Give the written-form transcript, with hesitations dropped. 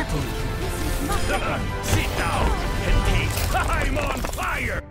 battle. Sit down and taste. I'm on fire!